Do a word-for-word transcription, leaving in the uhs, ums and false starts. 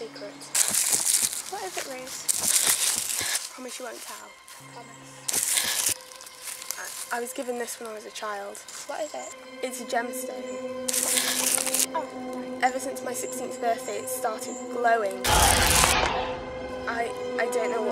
secret. What is it, Rose? Promise you won't tell. Promise. I, I was given this when I was a child. What is it? It's a gemstone. Oh, right. Ever since my sixteenth birthday, it started glowing. I, I don't know